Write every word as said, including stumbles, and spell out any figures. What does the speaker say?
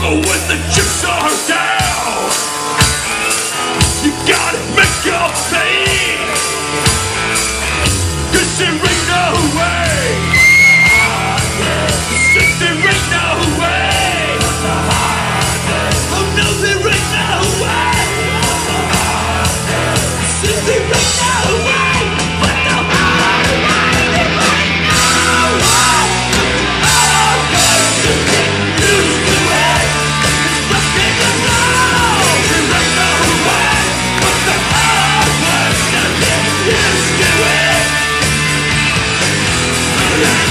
When the chips are down, you gotta make your pay. 'Cause there ain't no way. Since there ain't no way. Oh no, there ain't no way. Since there ain't no way. But the hard way, there ain't no way. Oh, 'cause you get used to it. It's rock and roll. There ain't no way. But the hard way, you get used to it.